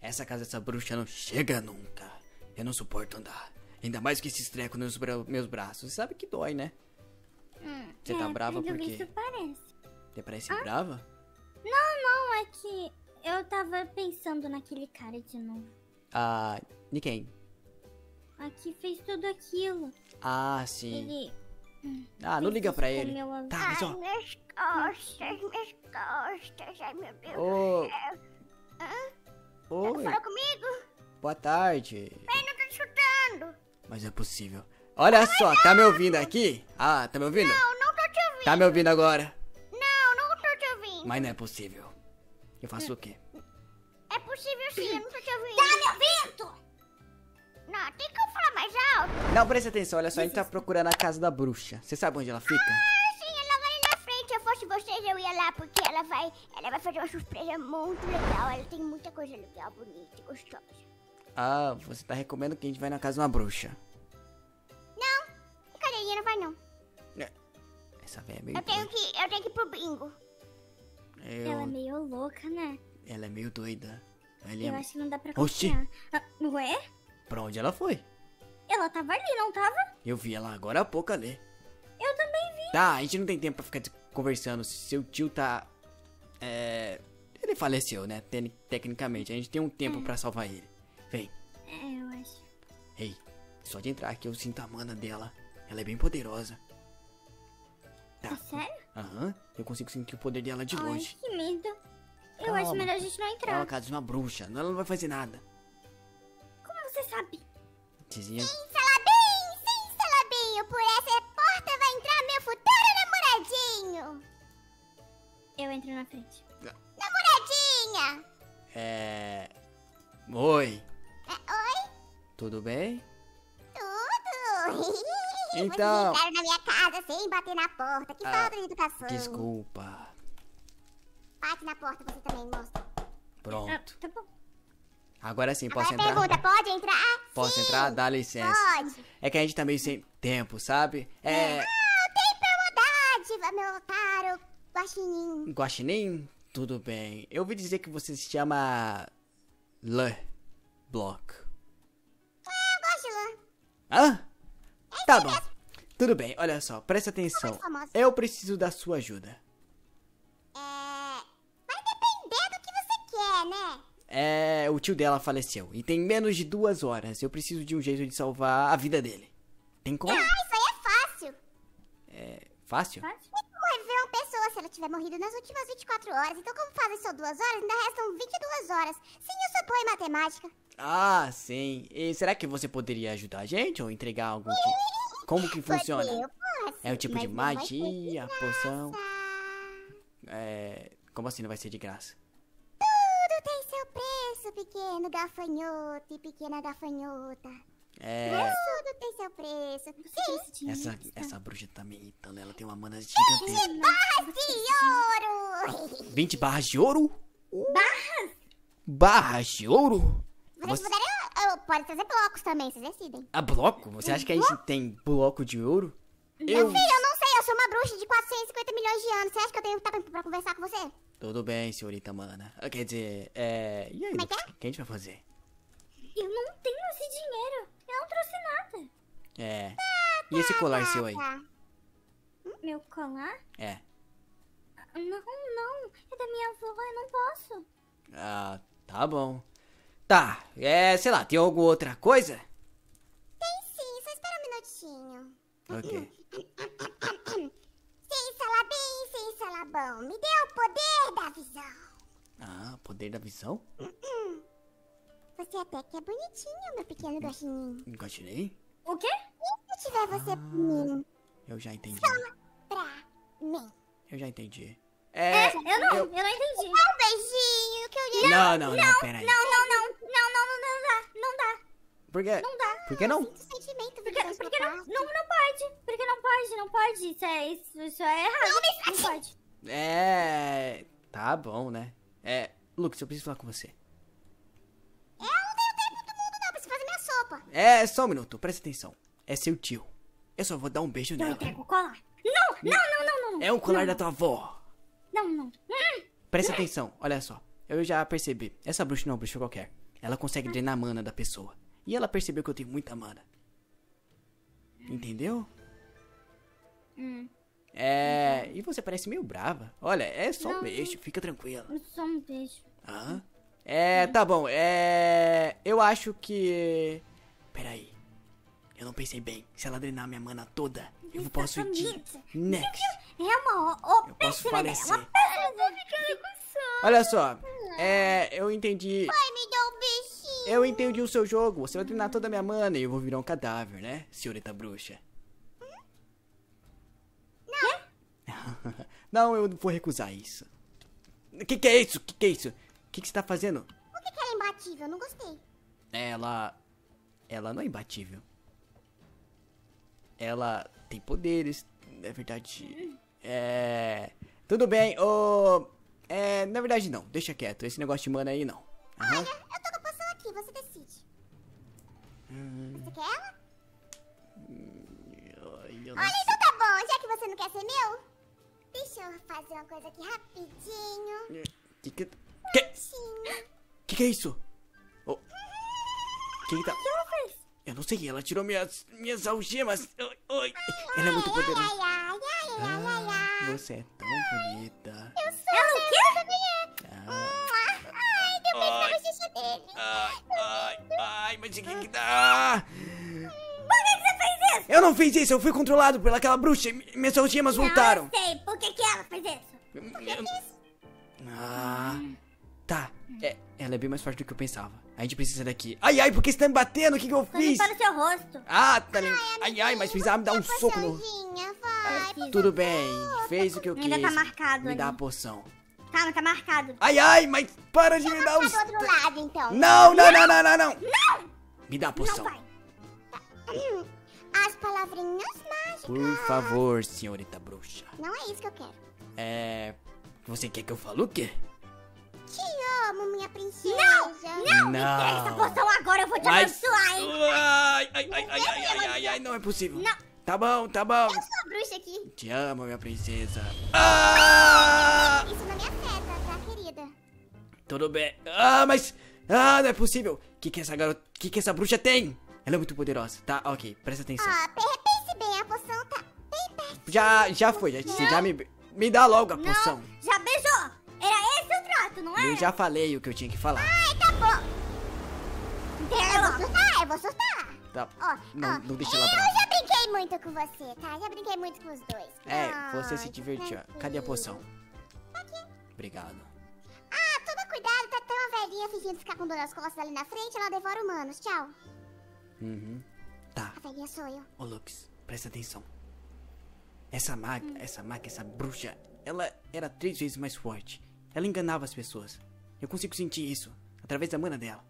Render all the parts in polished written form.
Essa casa dessa bruxa não chega nunca. Eu não suporto andar. Ainda mais que esses trecos nos meus braços. Você sabe que dói, né? Você tá brava por quê? Isso parece. Você parece brava? Não, é que eu tava pensando naquele cara de novo. Ah, de quem? Aqui fez tudo aquilo. Ah, sim. Ele... Ah, não liga pra ele. comeu a- Tá, mas ó. Minhas costas, ai meu Deus. Ô. Oi, Fala comigo? boa tarde. Eu não tô te chutando. Mas é possível. Olha só, tá me ouvindo aqui? Ah, tá me ouvindo? Não tô te ouvindo. Tá me ouvindo agora? Não tô te ouvindo. Mas não é possível. Eu faço o quê? É possível sim, eu não tô te ouvindo. Tá me ouvindo? Não, tem como falar mais alto? Não, presta atenção, olha só, a gente tá procurando a casa da bruxa. Você sabe onde ela fica? Ah, sim, ela vai ali na frente. Se eu fosse vocês, eu ia lá, porque ela vai fazer uma surpresa muito legal. Ela tem muita coisa legal, bonita e gostosa. Ah, você tá recomendando que a gente vai na casa de uma bruxa. Brincadeira, não vai não. Essa velha é meio Eu tenho doida. que ir pro bingo. Ela é meio louca, né? Ela é meio doida. Eu acho que não dá pra Oxi. confiar. Ué? Pra onde ela foi? Ela tava ali, não tava? Eu vi ela agora há pouco ali. Eu também vi. Tá, a gente não tem tempo pra ficar conversando. Seu tio tá... Ele faleceu, né? Tecnicamente. A gente tem um tempo pra salvar ele. Vem. Eu acho. Ei, só de entrar aqui eu sinto a mana dela. Ela é bem poderosa. Tá. É sério? Aham, eu consigo sentir o poder dela de Ai, longe. que medo. Eu Calma. acho melhor a gente não É entrar. uma casa de uma bruxa. Ela não vai fazer nada. Como você sabe? Tizinha. Sim, Salabinho, por essa porta vai entrar meu futuro namoradinho. Eu entro na frente. Namoradinha. Oi, Oi? tudo bem? Tudo. Então- Vocês entraram na minha casa sem bater na porta. Que falta de educação. Desculpa. Bate na porta você também, moça. Pronto. Tá bom. Agora sim, posso Agora entrar? pergunta, pode entrar? Posso Sim, entrar? Dá licença. Pode. É que a gente tá meio sem tempo, sabe? Tem pra meu otário, guaxinim. Guaxinim? Tudo bem. Eu ouvi dizer que você se chama... Le Block. Eu gosto de lã. Hã? Tá bom. Tudo bem, olha só, presta atenção. muito famosa. Eu preciso da sua ajuda. Vai depender do que você quer, né? O tio dela faleceu e tem menos de 2 horas. Eu preciso de um jeito de salvar a vida dele. Tem como? Ah, isso aí é fácil. Fácil? Fácil? Tem como reviver uma pessoa se ela tiver morrido nas últimas 24 horas. Então, como fazem só 2 horas, ainda restam 22 horas. Sim, eu sou boa em matemática. Ah, sim. E será que você poderia ajudar a gente ou entregar algum tipo? Como que funciona? Eu posso. É o tipo mas de não vai ser magia, de poção? graça. Como assim não vai ser de graça? Tudo tem seu preço, pequeno gafanhoto e pequena gafanhota. Tudo tem seu preço. Sim, Essa bruxa tá me irritando. Ela tem uma mana gigantesca. barras de ouro. 20 barras de ouro? Barras de ouro? Vocês poderiam... Pode trazer blocos também, vocês decidem. A bloco? Você acha que a gente tem bloco de ouro? Meu filho, eu não sei, eu sou uma bruxa de 450 milhões de anos. Você acha que eu tenho tempo pra conversar com você? Tudo bem, senhorita mana. Quer dizer, E aí, Como é que Lucas? é? O que a gente vai fazer? Eu não tenho esse dinheiro. Eu não trouxe nada. E esse colar seu aí? Tá. Meu colar? É. Não. É da minha avó, eu não posso. Ah, tá bom. Tá, sei lá, tem alguma outra coisa? Tem sim, só espera um minutinho. Ok. Sim, salabim, sim, salabão. Me dê o poder da visão. Ah, poder da visão? Você até que é bonitinho, meu pequeno gostinho. Gostinei? O quê? E se tiver você por mim? Eu já entendi. Pra mim. Eu já entendi. Eu não entendi. Dá um beijinho que eu dei. Não, peraí. Não dá. Por quê? Não dá. Por que não? Sinto sentimento Porque vindo da não sua pode. parte. Porque não pode. Isso é errado. Não pode. Tá bom, né? Lucas, eu preciso falar com você. Eu não tenho tempo do mundo não, preciso fazer minha sopa. Só um minuto, presta atenção. É seu tio. Eu só vou dar um beijo Eu nela. entrego o colar. Não. É um colar da tua avó. Não. Presta atenção, olha só. Eu já percebi. Essa bruxa não é uma bruxa qualquer. ela consegue drenar a mana da pessoa. E ela percebeu que eu tenho muita mana. Entendeu? E você parece meio brava. Olha, é só um beijo, fica tranquila. É só um beijo. Tá bom, eu acho que... Peraí. Eu não pensei bem. Se ela drenar minha mana toda, eu posso ir de next. É uma eu posso falecer. Olha só, eu entendi. Pai, me dá um beijinho. Eu entendi o seu jogo. Você vai drenar toda a minha mana e eu vou virar um cadáver, né, senhorita bruxa? Não, eu vou recusar isso. Que é isso? Que é isso? O que você tá fazendo? Por que ela é imbatível? Não gostei. Ela não é imbatível. Ela tem poderes, na verdade. Tudo bem, na verdade não, deixa quieto. Esse negócio de mana aí não. Olha, eu tô com a poção aqui, você decide. Você quer ela? Olha, então tá bom, já que você não quer ser meu, deixa eu fazer uma coisa aqui rapidinho. Que é isso? Quem tá... O que ela fez? Eu não sei, ela tirou minhas algemas. Oi. Ela é muito poderosa. Você é tão bonita. Eu sou. Ela o quê? Ai, deu beijo na bochecha dele. Ai, mas o que dá? Por que você fez isso? Eu não fiz isso, eu fui controlado pelaquela bruxa. Minhas algemas voltaram. Eu sei, por que ela fez isso? Tá, ela é bem mais forte do que eu pensava. A gente precisa daqui. Ai, por que você tá me batendo? O que eu fiz? Para o seu rosto. Tá lindo. Ai, mas precisava me dar um soco no... Vai, Tudo bem, fez o que eu quis. Ainda tá marcado Me ali. dá a poção. Calma, tá marcado. Ai, mas para de me dar os... do outro lado, então. Não! Não! Me dá a Não poção. vai. As palavrinhas mágicas. Por favor, senhorita bruxa. Não é isso que eu quero. Você quer que eu fale o quê? Te amo, minha princesa. Não! Me entrega essa poção agora, eu vou te abençoar, hein? Ai, não é possível. Não. Tá bom. Eu sou a bruxa aqui. Te amo, minha princesa. Isso não me afeta, tá, querida? Tudo bem. Mas... não é possível. Que essa garota... Que essa bruxa tem? Ela é muito poderosa. Tá, ok. Presta atenção. Pense bem, a poção tá bem perto. Já foi. Você já me dá logo a poção. Já beijou. Era esse o trato, não é? Eu já falei o que eu tinha que falar. Ai, tá bom. Eu vou surtar. Tá. Não deixa ela Eu brava. já brinquei muito com você, tá? Já brinquei muito com os dois. Você se divertiu. Cadê a poção? Aqui. Obrigado. Toma cuidado, tá uma velhinha fingindo ficar com dor nas costas ali na frente, ela devora humanos. Tchau. Tá. A velhinha sou eu. Ô, Lux, presta atenção. Essa bruxa, ela era 3 vezes mais forte. Ela enganava as pessoas. Eu consigo sentir isso, através da mana dela.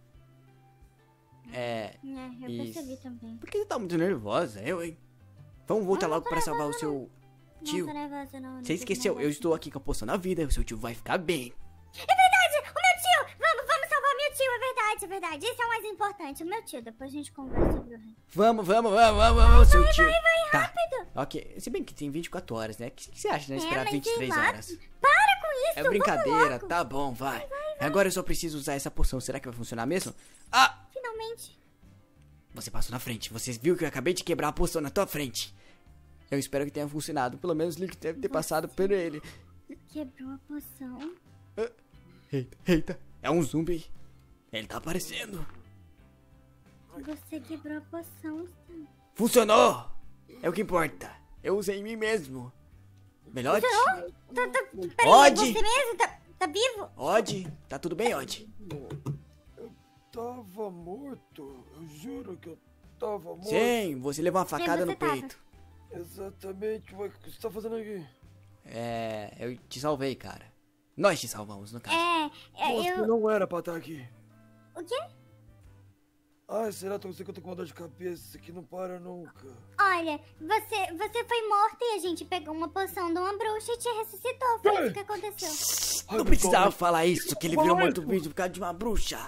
Eu percebi também. Por que você tá muito nervosa? Hein? Vamos voltar logo pra salvar o seu tio. Não tô nervosa, não. Você esqueceu, eu estou aqui com a poção na vida, o seu tio vai ficar bem. É verdade, o meu tio! Vamos salvar meu tio, é verdade. Esse é o mais importante, o meu tio. Depois a gente conversa sobre o resto. Vamos, seu tio. Vai, rápido. Tá. Ok, se bem que tem 24 horas, né? O que você acha, né? Esperar mas 23 sei lá. horas. Para com isso, É brincadeira, vamos logo. tá bom, vai. Agora eu só preciso usar essa poção, será que vai funcionar mesmo? Finalmente. Você passou na frente, você viu que eu acabei de quebrar a poção na tua frente. Eu espero que tenha funcionado, pelo menos o Link deve ter passado por ele. Quebrou a poção. Eita, é um zumbi. Ele tá aparecendo. Você quebrou a poção, Stan. Funcionou! É o que importa. Eu usei em mim mesmo. Melhote? Peraí, Odd? você mesmo? Tá vivo? Odd? Tá tudo bem, Odd? Eu tava morto. Eu juro que eu tava morto. Sim, você levou uma facada você no tava? peito. Exatamente. O que você tá fazendo aqui? Eu te salvei, cara. Nós te salvamos, no caso. Você não era pra estar aqui. O quê? Ai, será que eu tô com uma dor de cabeça? Isso aqui não para nunca. Olha, você foi morta e a gente pegou uma poção de uma bruxa e te ressuscitou. Foi isso que aconteceu. Não precisava falar isso, que ele virou muito vídeo por causa de uma bruxa.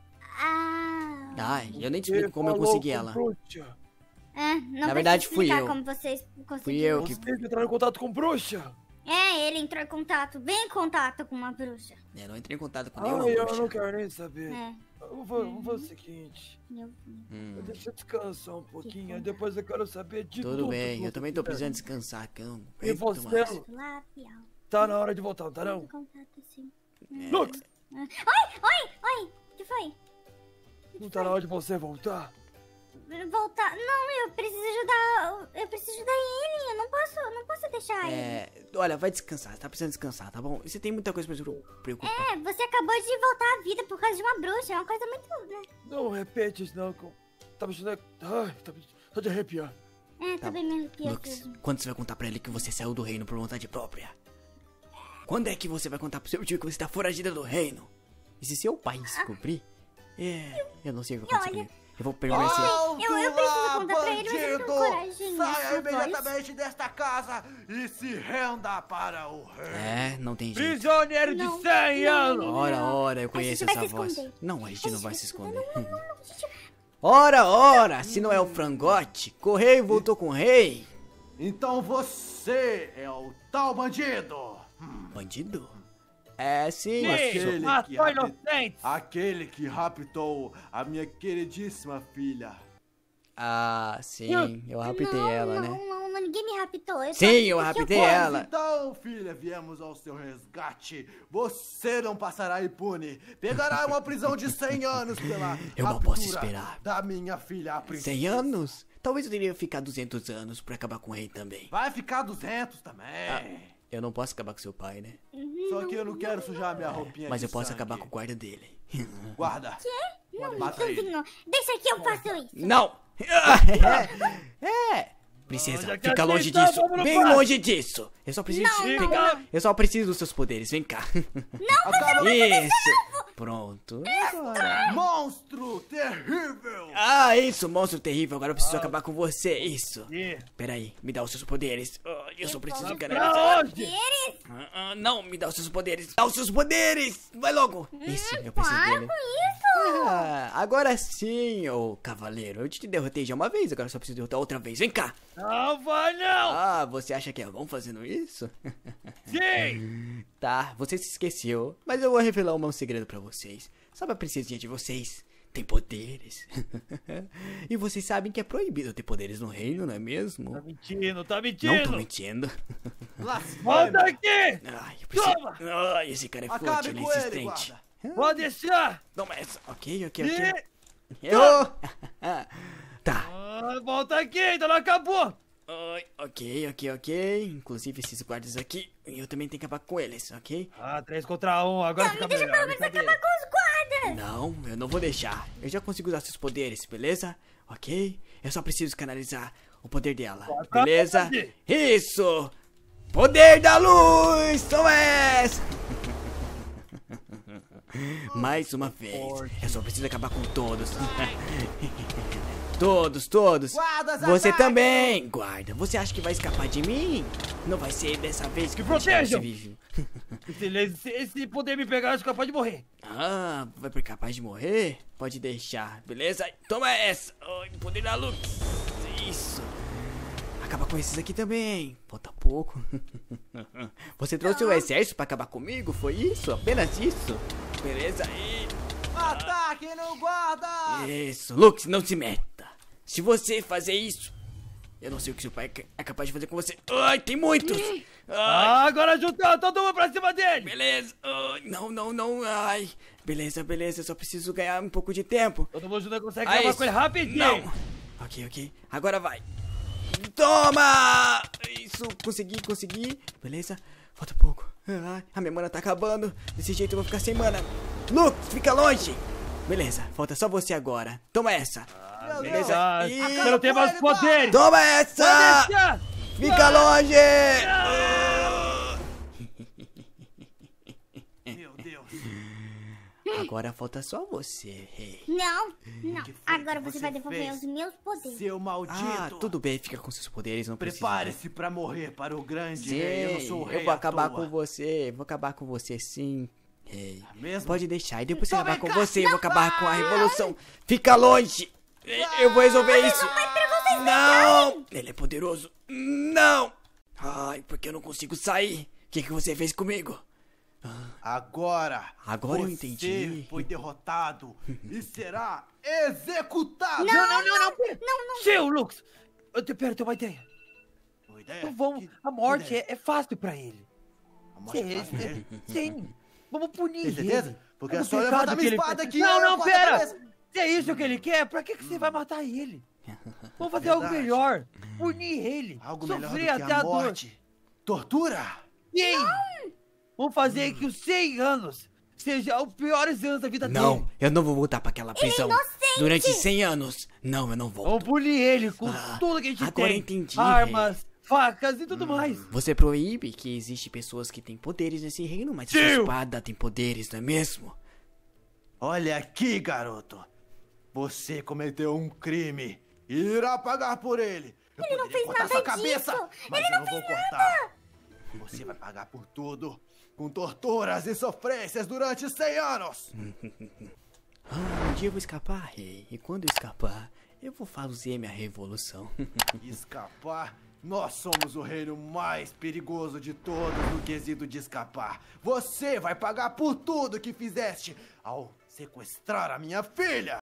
Ai, eu nem te explico como eu consegui ela. Bruxa. Não Na verdade, precisa fui explicar eu. como vocês conseguiram. Fui eu que... Você entrou em contato com bruxa? Ele entrou em contato, bem em contato com uma bruxa. Eu não entrei em contato com Ai, nenhuma eu bruxa. não quero nem saber. vamos fazer o seguinte. Deixa eu descansar um pouquinho, aí depois eu quero saber de tudo. Tudo bem, eu também tô precisando descansar, cão. E você? Tá na hora de voltar, não tá não? Lux! Oi! O que foi? Não tá na hora de você voltar? Voltar? Não, eu preciso ajudar ele. Eu não posso deixar ele. Olha, vai descansar, tá precisando descansar, tá bom? Você tem muita coisa pra se preocupar. Você acabou de voltar à vida por causa de uma bruxa. É uma coisa muito, né? Não repete isso não, tá me achando... Ai, tá de arrepiar. Tá bem me arrepiando. Lux, quando você vai contar pra ele que você saiu do reino por vontade própria? Quando é que você vai contar pro seu tio que você tá foragida do reino? E se seu pai descobrir? Eu não sei o que vai acontecer comigo. Eu vou permanecer. Eu preciso contar pra ele, mas eu não tenho coragem. Saia imediatamente desta casa e se renda para o rei. Não tem jeito. Prisioneiro de 100 anos! Ora, eu conheço essa voz. esconder. Não, a gente não vai se esconder. Ora, se não é o frangote, correio voltou com o rei. Então você é o tal bandido. Bandido? Sim. Aquele que raptou a minha queridíssima filha. Sim, eu raptei ela, né? Não, ninguém me raptou. Sim, eu raptei ela. Então, filha, viemos ao seu resgate. Você não passará impune. Pegará uma prisão de 100 anos pela Eu não posso esperar. Da minha filha, a princesa. 100 anos? Talvez eu teria que ficar 200 anos pra acabar com o rei também. Vai ficar 200 também. Eu não posso acabar com seu pai, né? Só que eu não quero sujar minha roupinha. Mas de eu posso sangue. acabar com o guarda dele. Guarda. Não, Mata ele. não. Deixa que eu faço isso. Não! Princesa, fica longe tá, disso. Bem longe disso. Eu só preciso pegar. Eu só preciso dos seus poderes. Vem cá. Isso. Pronto. Agora. Monstro terrível. Isso, monstro terrível. Agora eu preciso acabar com você. Isso. Peraí, me dá os seus poderes. Eu só preciso canalizar. Não, me dá os seus poderes. Dá os seus poderes. Vai logo. Isso, eu preciso dele. Agora sim, ô cavaleiro. Eu te derrotei já uma vez, agora só preciso derrotar outra vez. Vem cá. Não vai não! Você acha que é bom fazendo isso? Sim! Tá, você se esqueceu. Mas eu vou revelar um segredo pra vocês. Sabe a princesinha de vocês? Tem poderes. E vocês sabem que é proibido ter poderes no reino, não é mesmo? Tá mentindo, tá Não mentindo! tô mentindo. Volta aqui! Ai, eu preciso... Toma! Ai, esse cara é forte, Acabe ele é com ele, insistente. guarda. Pode deixar! Toma essa. Ok. E... Errou! Tá. Volta aqui, ainda não acabou! Ok. Inclusive esses guardas aqui, eu também tenho que acabar com eles, ok? 3 contra 1, agora fica melhor. Acabar com os guardas. Não, eu não vou deixar. Eu já consigo usar seus poderes, beleza? Ok? Eu só preciso canalizar o poder dela, beleza? Isso! Poder da luz! Toma essa! Mais uma vez. Eu só preciso acabar com todos. Todos. Guardas, Você ataque! também, guarda. Você acha que vai escapar de mim? Não vai ser dessa vez que protejam! você vive. Se poder me pegar, eu sou capaz de morrer. Vai ser capaz de morrer? Pode deixar, beleza? Toma essa. Poder da luz. Isso. Acaba com esses aqui também. Falta pouco. Você trouxe o exército pra acabar comigo? Foi isso? Apenas isso? Beleza aí. Ataque no guarda! Isso. Lux, não se meta. Se você fazer isso, eu não sei o que seu pai é capaz de fazer com você. Ai, tem muitos. Agora juntou todo mundo pra cima dele. Beleza. Não. Ai. Beleza. Eu só preciso ganhar um pouco de tempo. Todo mundo junto consegue acabar com ele rapidinho. Não. Ok. Agora vai. Toma! Isso, consegui. Beleza? Falta pouco. A minha mana tá acabando. Desse jeito eu vou ficar sem mana. Lux, fica longe. Beleza, falta só você agora. Toma essa. Beleza? Você não tem mais poder. Toma essa! Fica longe! Meu Deus. Agora falta só você, rei. Não. Agora que você você vai devolver fez? os meus poderes. Seu maldito. Tudo bem, fica com seus poderes, não precisa. Prepare-se pra morrer para o grande Sim, rei. Eu não sou o rei eu vou à acabar toa. com você. Vou acabar com você sim, rei. Mesmo? Pode deixar. E depois que eu Então acabar vem com cá. você, eu vou acabar com a revolução. Fica longe! Eu vou resolver isso! Não! Ele é poderoso! Não! Ai, porque eu não consigo sair? O que você fez comigo? Agora eu entendi. Você foi derrotado e será executado. Não. Seu, Lux. Pera, eu tenho uma ideia. Uma ideia? Então vamos, a morte é fácil pra ele. A morte é fácil pra ele? Sim. Vamos punir ele. Tem certeza? Porque é Vamos só pecado levantar que minha ele espada fez. aqui. Não, pera. Se é isso que ele quer, pra que você vai matar ele? Vamos fazer algo Verdade. melhor. Punir ele. Algo melhor do Sofrer que até a a dor. morte. Tortura? Sim. Vamos fazer que os 100 anos sejam os piores anos da vida Não, dele. eu não vou voltar pra aquela prisão durante 100 anos. Não, eu não volto. Vamos punir ele com tudo que a gente agora tem. entendi, Armas, facas e tudo mais. Você proíbe que existem pessoas que têm poderes nesse reino, mas sua espada tem poderes, não é mesmo? Olha aqui, garoto. Você cometeu um crime e irá pagar por ele. Eu não fez cortar nada sua cabeça, disso. mas eu não vou cortar. Você vai pagar por tudo, com torturas e sofrências durante 100 anos. Um dia eu vou escapar, rei. E quando eu escapar, eu vou fazer minha revolução. Escapar? Nós somos o reino mais perigoso de todos no quesito de escapar. Você vai pagar por tudo que fizeste ao sequestrar a minha filha.